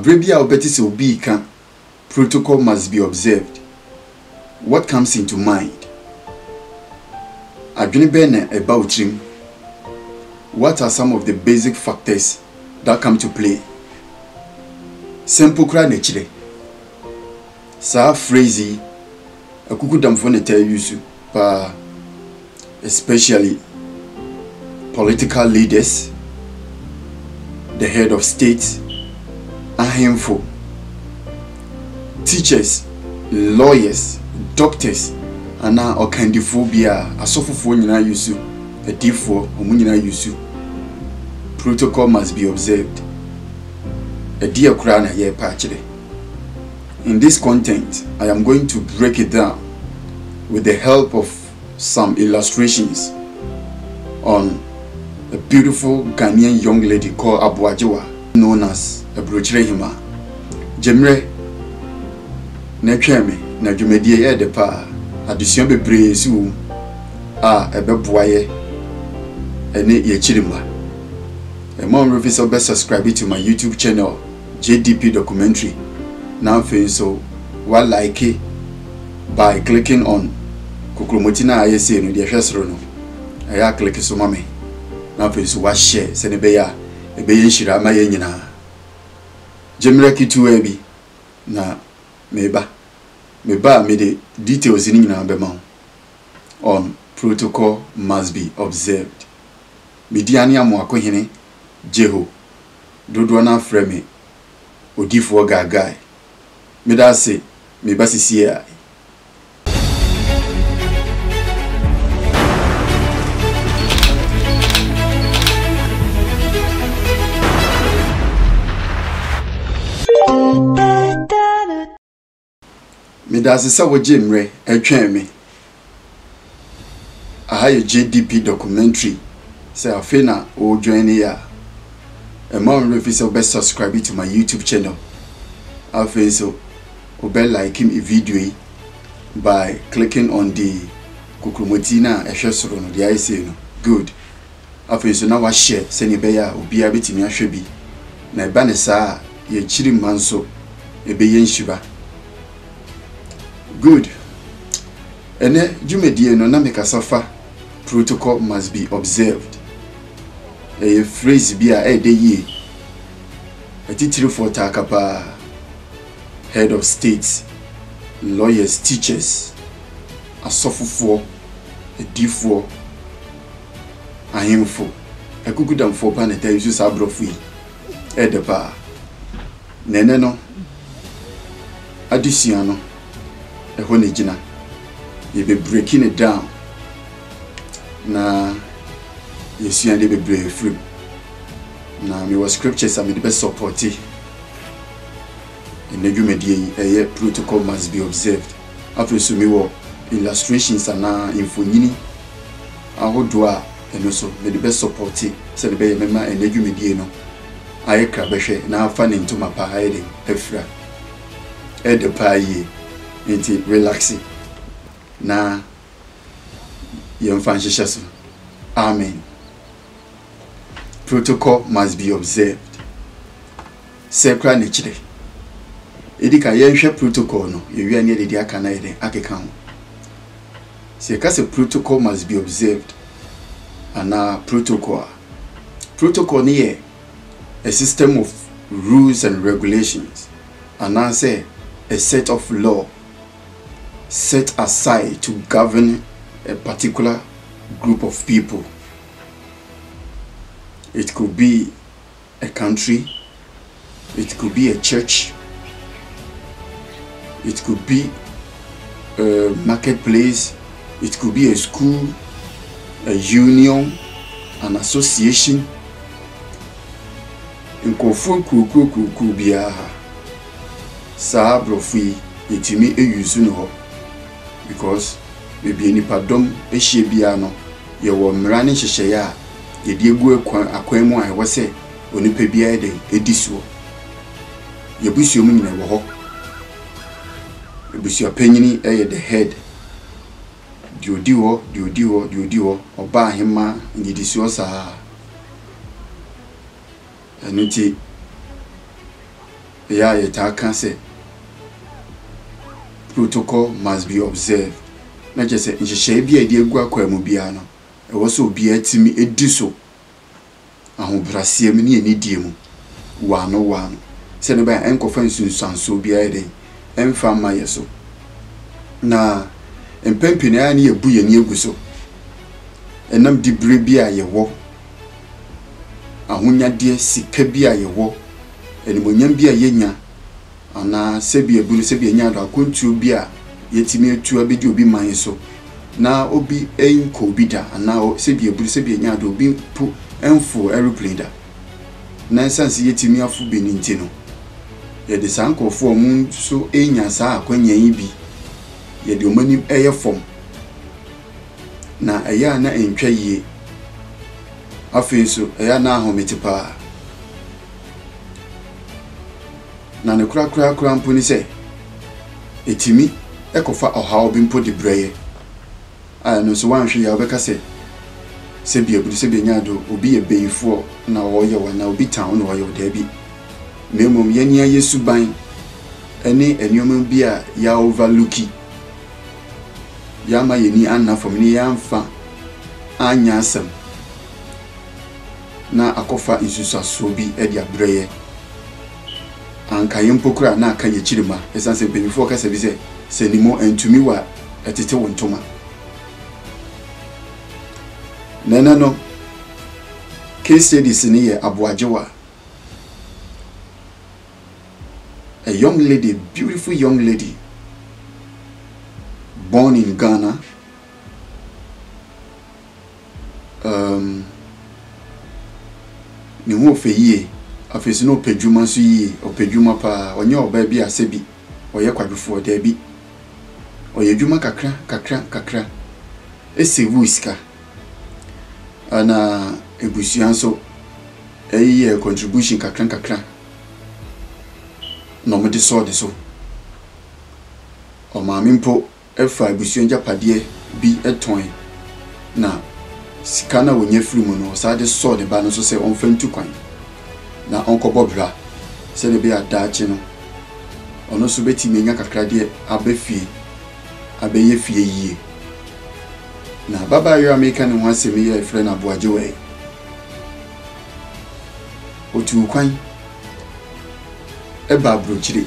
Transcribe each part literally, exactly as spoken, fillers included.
Abrebia obetis obi kan protocol must be observed. What comes into mind? Adwene bene about him. What are some of the basic factors that come to play? Simple kra nature. Sa phrase akuku damfo ne tell you pa, especially political leaders, the head of state, ahemfo, teachers, lawyers, doctors, ana okandiphobia asofofo nyina yusu edifo omu nyina yusu. Protocol must be observed. Edia kura na ye pa kire. In this content, I am going to break it down with the help of some illustrations on a beautiful Ghanaian young lady called Abuajewa, known as Abrochirehima. Jemre Nekweme na dwumadie ye de pa adusua bebre su a ebeboaye ene ye chirimba. A mom refuse to subscribe to my YouTube channel J D P Documentary. Now so what like it by clicking on Kukumotina I say no the hwesro no. Aya click so mame. Now so what share se ne be ya e be yenhira ma ye nyina. Jemre kitu ebi na meba meba me the details ni nyina be ma on protocol must be observed. Mediani amu akohene Jeho dodo na frame odifo gagai me da se me basisi ya me da se sawo jemre atwan me aha J D P Documentary say afena o join ya. A mom refuse to subscribe to my YouTube channel. Alpha so obey like him a video by clicking on the Kukumotina a shosro no the I say no good. Alpha so now share send you beya obi abetimi ahwebi na ba ne saa ye chiri manso e be yenhira good. Ene dwumadie no na make safa protocol must be observed. A phrase be a day ye a titiri for takapa head of states, lawyers, teachers, a sofufo, a difo, a himfo, a kukudam for paneta uses abrofi, edapa, neneno, adiciano, a honegina, you be breaking it down. Na yes, you and be brave free. Now, me was scriptures and me the best support. In the media, a protocol must be observed. After so me wo illustrations and now info I would do and also me the best support. Said the bay member and the media no. I crabeshe now fan into my pahide hefra. Ed the pie into relaxing. Na young fancy. Amen. Protocol must be observed. Sekra nature. Edika yenhwe protocol no, yewi ane de aka na ede akeka ho. Se ka se protocol must be observed. Ana protocol. Protocol ni ye a system of rules and regulations. Ana say a set of law set aside to govern a particular group of people. It could be a country, it could be a church, it could be a marketplace, it could be a school, a union, an association. In Kofun Kuku Kuku Biaha Sa Brofi Yetimi e Yusuno because maybe any pardon a shebiano, you were running Sheshaya. Ye die gu akwemu a wose onipa bia de edisuo ye busuo mu nyina wo ho busuo panyini eye the head di odi ho di odi ho di odi ho oba ahema nyidisuo saa eniti ya yeta kan say protocol must be observed na je say nhihye bia edi egu akwa mu bia no e wo so bia atimi edi so ahobrasiem ne enidie mu wano wano se ne ba enkofa nsunsanso bia ede emfa ma yeso na empempene ya ne ebu ye ne egu so enam dibre bia ye wo ahonyade sika bia ye wo enimonyam bia yenya ana sebi ebulu sebi enya do akontu bia yetimi etu abedi obi man so na obi enko obi da ana sebi ebulu sebi enya do obi pu enfo aeroplane da na sense yetimi afu beninti no ye de sankofo omun so enya sa akwanya yi bi ye de omani eye fom na eya na entwa yie afenso eya na ahomete pa na ne kura kura kura mponi se etimi ekofa oha obi mpo de breye a no so wanhwe ya obeka se se bia budu se benya do obi ye beyifo na wo ye wa na obi town na wo ye da bi memom ye nia yesu ban ene enyoma bi a ya overlooki ya ma ye ni anna fom ni ya mfa anya asem na akofa insusaso bi e dia breye anka yempokura na aka ye chirima esanse benifo ka se bi se senimo entumi wa etete wontoma nana no case studies ni ye aboajewa a young lady, beautiful young lady born in Ghana, um ni ho feye afesi no pedwuma so yi o pedwuma pa onye oba bi asebi oye kwadufo da bi oye dwuma kakra kakra kakra esewu iska ana ebusuan so eyi contribution kakra kakra no me de so de so o ma mimpo efa ebusuan japade bi eton na sikana wonye firi mu no sa de so de ba no so se on fantu kwan na onko bobra se de be adachi no ono so beti menya kakra de abefie abeye fie yie na baba yo America ne ho asemi ye frɛ na boajewe otu kwan eba brochire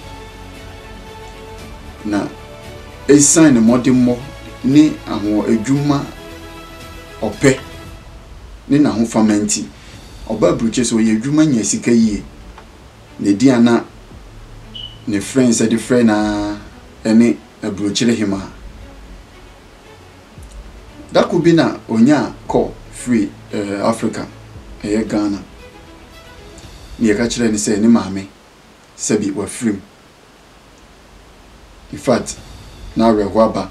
na esan ne modimo ni aho adwuma ope ni na ho famenti oba broche so ye adwuma nya sika yie ne dia na ne friends e de friend na ene brochire hima that could be na onya call free uh, Africa e Ghana ni ka kire ni say ni maame sabi wa free in fact na rewaba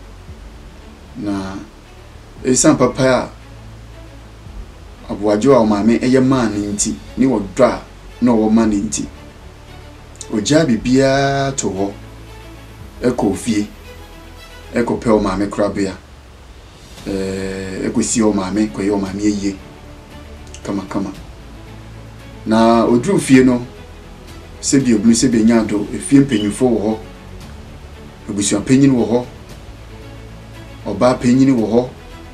na esan papa ya abuajo a maame eye man nti ni wodwa na wo man nti oja bibia to ho eko fie eko pe o maame krabia eh eko si o maame ko ye o maame yeye kama kama na odru fie no se bi oblu se be nyado efie mpanyifo wo ho ebusuan panyin wo ho oba panyin wo ho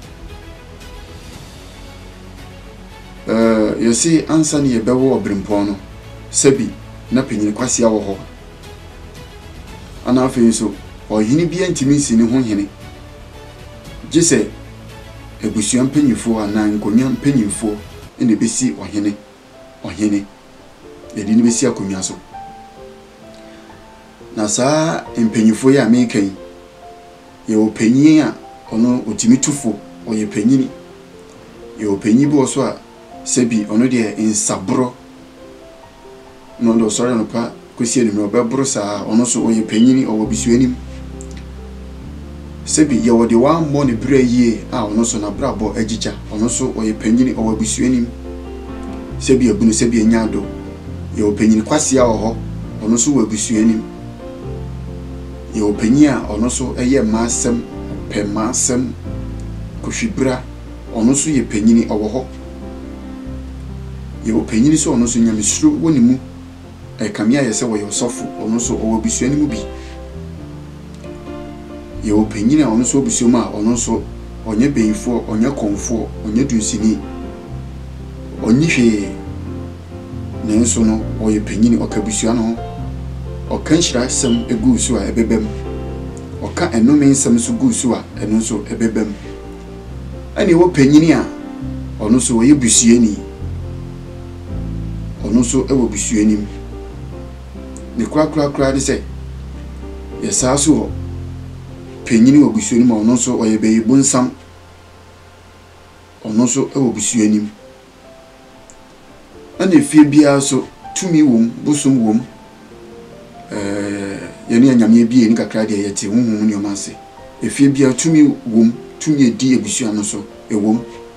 eh yesi ansa ne yebewo obrimpon no sebi na panyin kwasia wo ho ana afi so ohini bia ntimi nsi ne ho hene gise ebusuan panyifo ana nkonya panyifo ene besi ohene ohene edi ni besi akonya so na saa empanyifo ya American ye opanyin a ono otimi tufo oye panyini ye opanyi bi oso a sebi ono de ensabro no do sori no pa kosie ni me obebro saa ono so oye panyini owo bisuanim sebi ye wode wa mo ne bra yie a ono so na brabo agicha ono so oye panyini owo bisuanim sebi ebunu sebi enyado ye opanyini kwase a oho ono so wa bisuanim ye opanyi a ono so eye masem pe masem kohwibra ono so ye panyini owo ho ye opanyini so ono so nyamesuru wonimu e kamia yese wo yosofo ono so owo busuani mu bi ye opanyina ono so obusuoma a ono so onye beyifo onye konfo onye dunsini onye hwe nenso no oye panyini okabusua no oka nhyira sem egu so a ebebem oka enome nsem so gu so a eno so ebebem ani wo panyini a ono so oye busuani ono so ewo busuani ne kura kura kura de se yesa so panyini wo busuani ma ono so oye beyi bonsam ono so ewo busuani ana fie bia so tumi wom busum wom eh yene anyame bia ni kakra de yete honhom ni omase efie bia tumi wom tumi edi ebusua no so ewom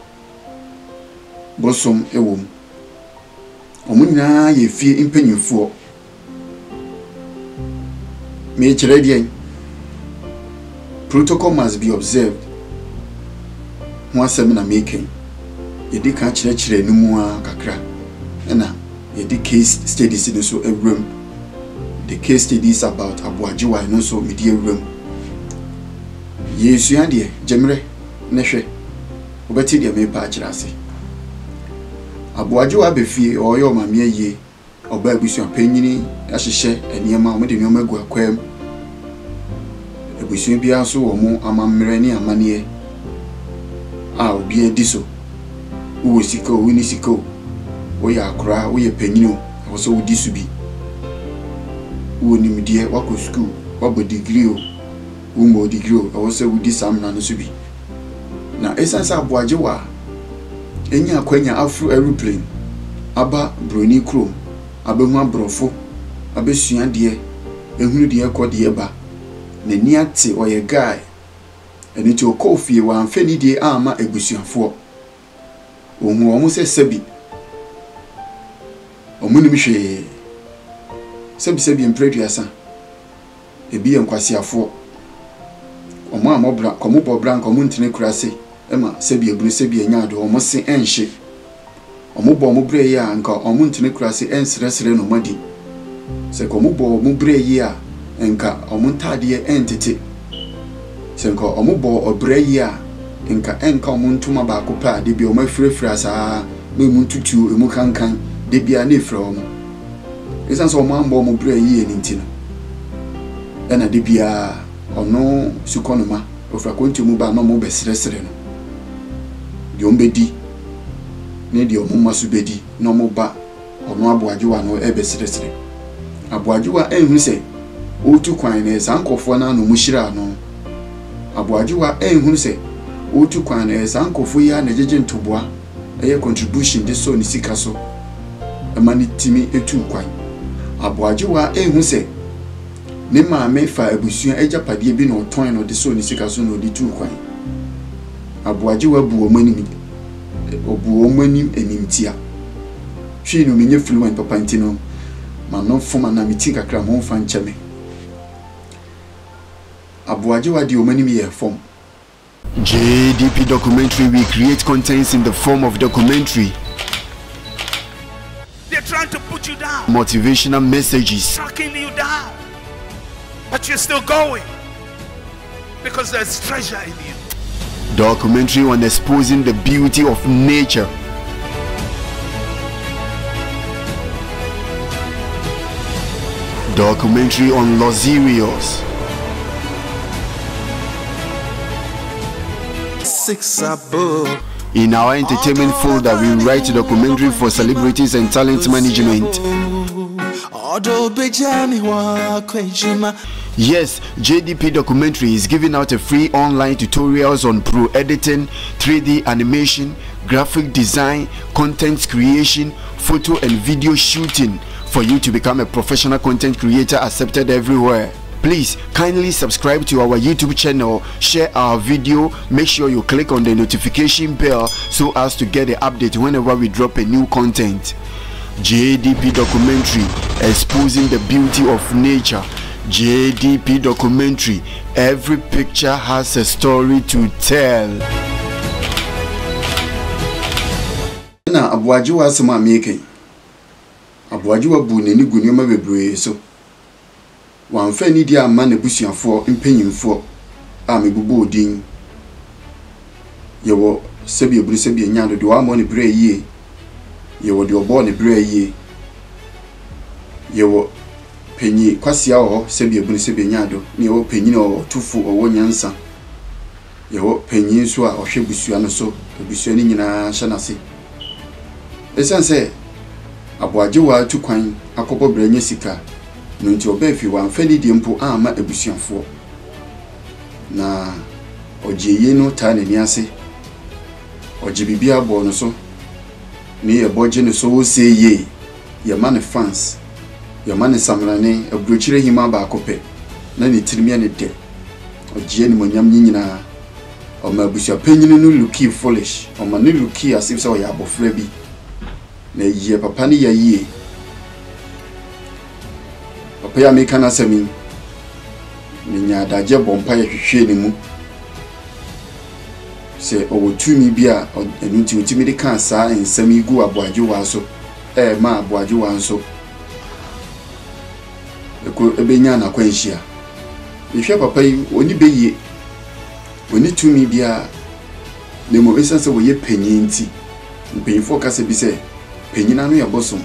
bosom ewom omunina ye fie impanyimfo me kire de protocol must be observed ho asem na making yedi ka kire kire numu a kakra na yedi case studies no so ewrem the case studies about Aboagyewa no so media ewrem yesu ade jemre ne hwe obeti de me pa kire ase Aboagyewa befie oyo mame aye oba abusua panyini ahyehye eniema o de nioma gu akwam abusua bia so wo mu amammere ne amane a obi adi so wo sika wo ni sika wo ya akra wo ye panyini wo so wo di so bi wo ni midie wako school wabo degree o wo mo degree o wo so wo di samna no so bi na esansa Aboagyewa enya akwanya afro aeroplane aba broni krom abehu abrofo abesua de ehunu de ekode ba nani ate oye guy eni ti okofie wa amfani de ama ebusuafo ohun omo se sabi omunim hwe sabi sabi empreduasa ebi enkwasiafo omo amobra komo bobra nkomo ntene kurase ema sabi ebunu sabi enyaado omo se enhye omo bo omo bre ye a nka omo ntene kurase ensresre no madi se komo bo omo bre ye a nka omo ntade entete se nka omo bo obre ye a nka enka omo ntuma ba ko pa de bi omo afrefra saa me mu tutu emu kankan de bia na efra omo esan so omo ambo omo bre ye ni ntino ena de bia ono sukonoma ofra kontumu ba no mo besresre no de ombedi ne de omo masu bedi no mo ba ono Aboagyewa no e besresre Aboagyewa enhu se otu kwan na sankofo na no muhira no Aboagyewa enhu se otu kwan na sankofo ya na jeje ntoboa eye contribution de so ni sika so emani timi etu kwan Aboagyewa enhu se ne maame fa abusua ejapade bi no ton no de so ni sika so no de tu kwan Aboagyewa bu omanim obu omanim enimtia hwi no menye fluent papa ntino ma no foma na meti kakra mo fa ncheme Aboagyewa di omanim ye form J D P documentary. We create contents in the form of documentary. They're trying to put you down, Motivational messages. knocking you down, but you're still going because there's treasure in you. Documentary on exposing the beauty of nature. Documentary on luxurious. Six above. In our entertainment folder, we write documentary for celebrities and talent management. Yes, J D P Documentary is giving out a free online tutorials on pro editing, three D animation, graphic design, content creation, photo and video shooting for you to become a professional content creator accepted everywhere. Please kindly subscribe to our YouTube channel, share our video, make sure you click on the notification bell so as to get the update whenever we drop a new content. J D P Documentary, exposing the beauty of nature. J D P Documentary, every picture has a story to tell. Na Aboagyewa asema making Aboagyewa bu n'ani gu nneɛma bebree so. Wamfa ni di ama na busuafo mpanyimfo a mebubu odin. Yewo sebi eburu sebi enyado de wa mo ne bere yie. Yewo de obo ne bere yie. Yewo penyi kwasia ho sebi eburu sebi enyado ne yewo penyi no tufu owo nyansa. Yewo penyi so a ohwe busua no so busua ni nyina hye nase. Esanse aboagyewa tu kwan akobɔ branya sika no nti obafi wamfa ni di mpo ama ebusuafo na ogyeye no ta n'ani ase ogye bibia bɔ no so ni ye bɔgye no so oseye ye man fans ye man samrane abrochire hima ba akopɛ na ne tirimi ne de ogye ni monyam nyina o ma busua panyini no looky foolish o ma ne looky as if so ya abofra bi na ye papa ne yaye papa ya meka na sami ni nya daje bompa ye hwehwe ne mu se o wotumi bia enu ti otimi de kan saa ensami gu aboagyewa so e ma aboagyewa nso eko ebenya na kwanhia ihwe papa yi oni beye oni tumi bia ne mo esanse wo ye panyinti mpanyifo kase bi se panyina no ya bosom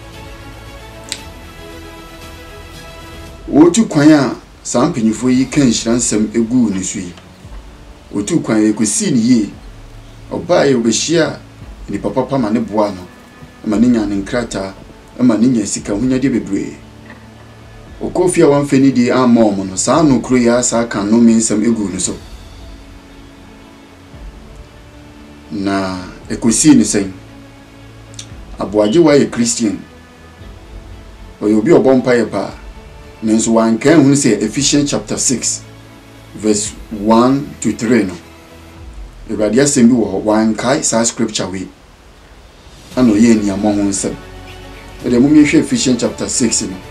wotu kwan a saa mpanyifo yi kan hiransam egu ne so yi wotu kwan ekosi ni ye oba ye obehia ni papa papa ne boa no ma ne nya ne nkrata ma ne nya sika hunya de bebre okofia wan fani di amom no saa no kro ya saa kan no mensam egu ne so na ekosi ni sen aboagyewa ye Christian oyobi obompa ye pa nenso wan kan hu se Ephesians chapter six verse one to three no Ewurade asem bi wo wan kai sa scripture we ano ye ni amon ho nsem e de mumye hwe Ephesians chapter six no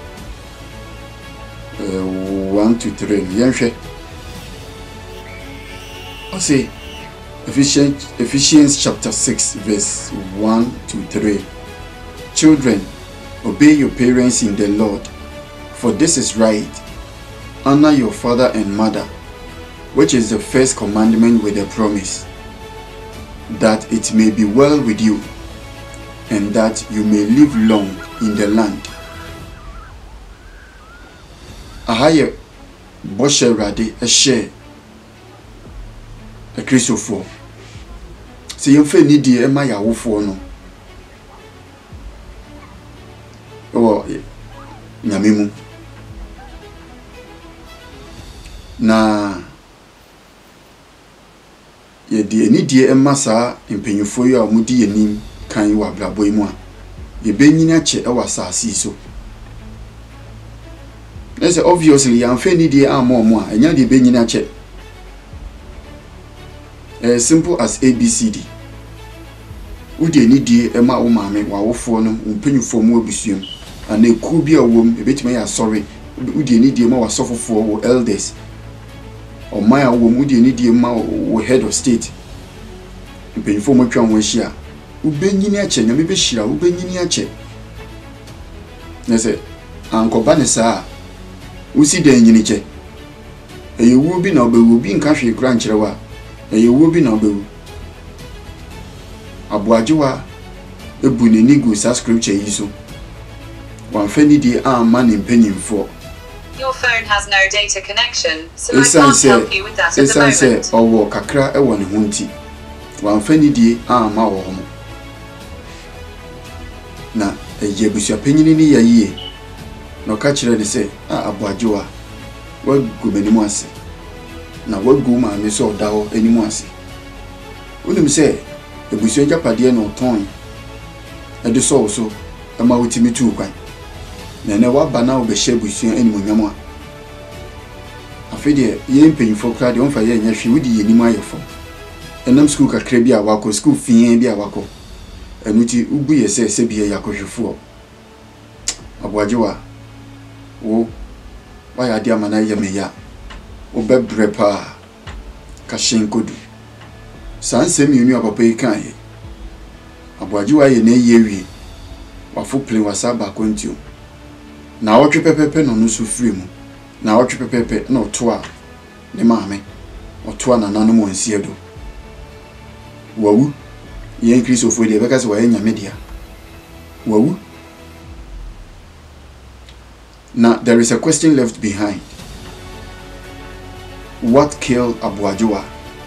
uh, one to three no yen hwe o say Ephesians Ephesians chapter six verse one to three. Children, obey your parents in the Lord, for this is right. Honor your father and mother, which is the first commandment with a promise, that it may be well with you, and that you may live long in the land. Ahaye Boshe Rade a share a Christopher. See you fe need the Emma Yawufo no. Oh, Nyamimu. Na ye de ni die Emma sa mpanyufo yi a mudi yanim kan wa blabo mu a ye benyina ache e wasasi so. Let's say obviously yan fe ni die amo mo a enya de benyina ache. As simple as A B C D. Udi ni die ema wo maame wa wofo no mpanyufo mu abusuam ana eku bi a wom ebetima ya sorry udi ni die ma wa sofofo wo elders o ma ya wom udi ni die ma wo head of state mpanyufo mo twa won hia ubenyini ache nyame be hira ubenyini ache nese ankoba ne saa usi den nyini che eyewu bi na obewu bi nka hwe kura nkyerwa eyewu bi na obewu aboagyewa ebu ne nigu sa scripture yi so wamfa ni di amma ne mpanyimfo. Your phone has no data connection, so I can't help you with that at the moment. Esanse owo kakra e woni hunti wamfa ni di amma wo ho na eye busua panyini ni yaye no ka kire de se a aboagyewa wagu manimu ase na wagu ma me so dawo animu ase unim se ebusua japade no ton e de so so e ma wotimi tu kwan na na waba na obehye busua animunyam a afede ye mpanyifo kra de onfa ye nya hwe wudi yenimu ayefo enam school kakra bi a wako school fien bi a wako enuti ubu ye se se bi yakohwefo aboagyewa wo wa ya dia mana ye meya wo bebrepa ka shenkodu sansem yenu apapa yi kan ye aboagyewa ye na ye wi wafo plane wasa ba kontio na wotwe pepepe no no so free mu na wotwe pepepe na oto a ne maame oto a nanano mo nsie do wawu yen Christopher de beka se wa enya media wawu. Now there is a question left behind. What killed Abuajoa?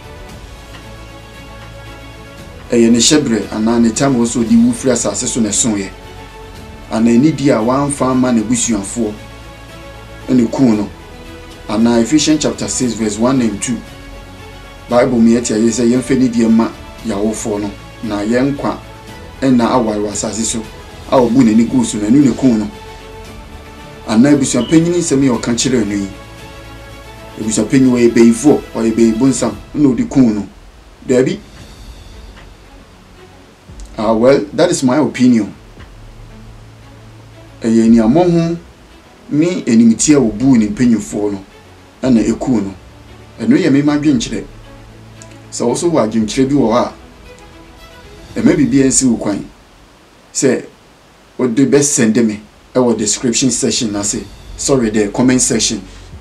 Eye ne shebre ana ne time also di wufri asase so ne sonye. Ana ni dia wan fan man ebusuanfo ene kun no. Ana Ephesians chapter six verse one and two. Bible me etia ye say yemfe ni dia ma yawofo no na yenkwa ena awari asase so a obu ne ni kusu na nu ne kun no. Ana ebusuan panyini semi o kan kire anu yi. Ebusuan panyi we beifo o ye beibonsam na odi kun no. Dabi. Ah, well, that is my opinion. Eye ni amohu ni enimiti a obu ni mpanyimfo no na eku no. Eno ye me madwenkyere. So also wa adwenkyere bi wo ha. E ma bibia nsi ukwan. Say o de best send me our description section na say sorry the comment section.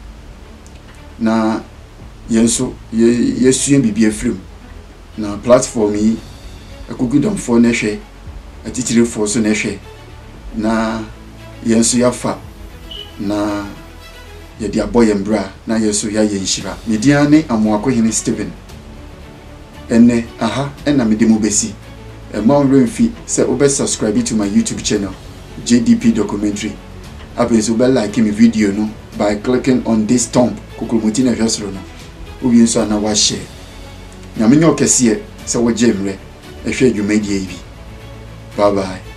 Na yenso ye yesue bibia film. Na platform yi akugudam fo na hwe atitire fo so na hwe na yenso yafa na ye dia boy mbra na yenso ya yenhira media ne amoakohene Stephen enne aha enna medemu besi e ma onremfi se obe subscribe to my YouTube channel J D P documentary abenso be like me video no by clicking on this thumb kokromoti na hwesoro no obi nso na wa share na menyo kese se wo jemre ehwe dwumadie bi. Bye bye.